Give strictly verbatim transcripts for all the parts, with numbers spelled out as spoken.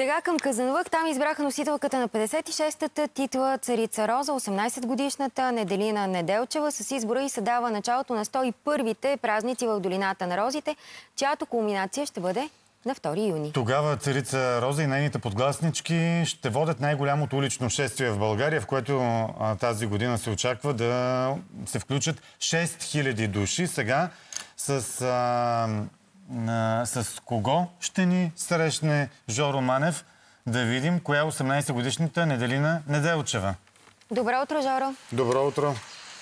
Сега към Казанлък. Там избраха носителката на петдесет и шестата титла царица Роза, осемнадесетгодишната Неделина Неделчева. С избора и се дава началото на сто и първите празници в долината на розите, чиято кулминация ще бъде на втори юни. Тогава царица Роза и нейните подгласнички ще водят най-голямото улично шествие в България, в което а, тази година се очаква да се включат шест хиляди души. Сега с... А, а, с кого ще ни срещне Жоро Манев? Да видим коя е осемнадесетгодишната Неделина Неделчева. Добро утро, Жоро! Добро утро!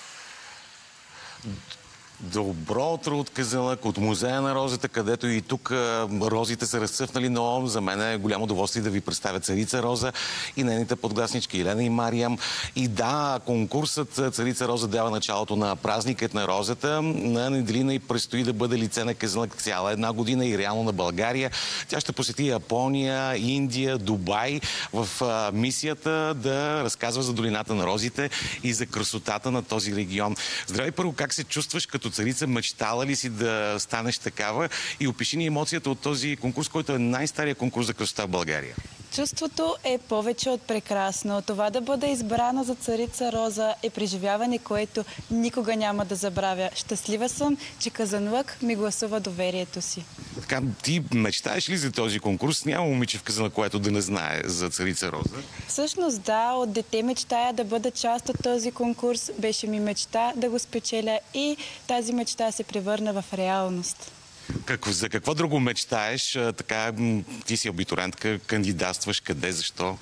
Добро утро от Казанлък, от Музея на розата, където и тук розите са разцъфнали, но за мен е голямо удоволствие да ви представя царица Роза и нейните подгласнички Елена и Мариям. И да, конкурсът Царица Роза дава началото на празникът на розата. На Неделина и предстои да бъде лице на Казанлък цяла една година и реално на България. Тя ще посети Япония, Индия, Дубай в а, мисията да разказва за долината на розите и за красотата на този регион. Здравей, първо, как се чувстваш като царица? Мечтала ли си да станеш такава? И опиши ни емоцията от този конкурс, който е най-стария конкурс за красота в България. Чувството е повече от прекрасно. Това да бъде избрана за царица Роза е преживяване, което никога няма да забравя. Щастлива съм, че Казанлък ми гласува доверието си. Така, ти мечтаеш ли за този конкурс? Няма момиче в Казанлък, което да не знае за царица Роза? Всъщност да, от дете мечтая да бъда част от този конкурс. Беше ми мечта да го спечеля и тази мечта се превърна в реалност. Как, за какво друго мечтаеш? Така, ти си абитуриентка, кандидатстваш, къде, защо?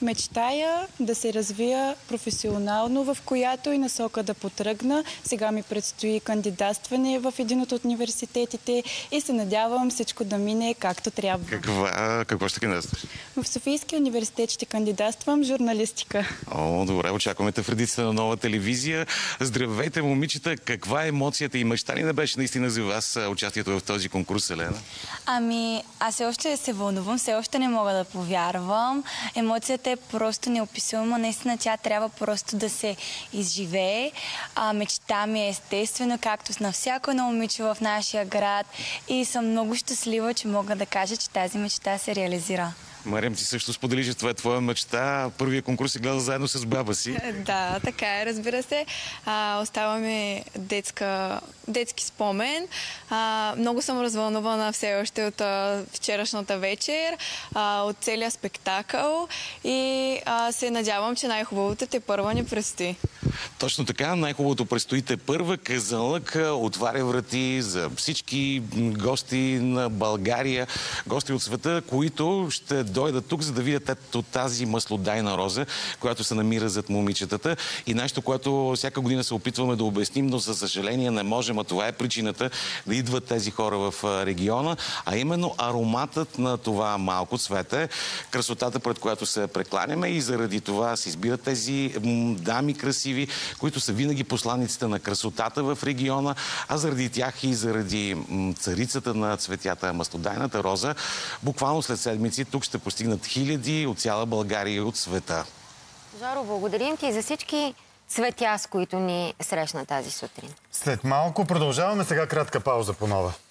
Мечтая да се развия професионално, в която и насока да потръгна. Сега ми предстои кандидатстване в един от университетите и се надявам всичко да мине както трябва. Каква, какво ще кандидатстваш? В Софийския университет ще кандидатствам журналистика. О, добре, очакваме те в редицата на Нова телевизия. Здравейте, момичета! Каква е емоцията и мечта ли не беше наистина за вас участието в този конкурс, Елена? Ами, аз все още се вълнувам, все още не мога да повярвам. Емоцията е просто неописуема. Наистина тя трябва просто да се изживее. А, мечта ми е естествено, както на всяко едно момиче в нашия град. И съм много щастлива, че мога да кажа, че тази мечта се реализира. Мариям, ти също сподели, че това е твоя мечта. Първия конкурс се гледа заедно с баба си. Да, така е, разбира се. А, остава ми детска, детски спомен. А, много съм развълнувана все още от а, вчерашната вечер, а, от целия спектакъл и а, се надявам, че най-хубавото те първа ни предстои. Точно така, най-хубавото предстои те първа. Казанлък отваря врати за всички гости на България, гости от света, които ще дойдат тук, за да видят от тази маслодайна роза, която се намира зад момичетата. И нещо, което всяка година се опитваме да обясним, но за съжаление не можем, а това е причината да идват тези хора в региона, а именно ароматът на това малко цвете, красотата, пред която се прекланяме, и заради това се избират тези дами красиви, които са винаги посланиците на красотата в региона, а заради тях и заради царицата на цветята, маслодайната роза, буквално след седмици тук ще постигнат хиляди от цяла България и от света. Жоро, благодарим ти за всички цветя, с които ни срещна тази сутрин. След малко продължаваме, сега кратка пауза по нова.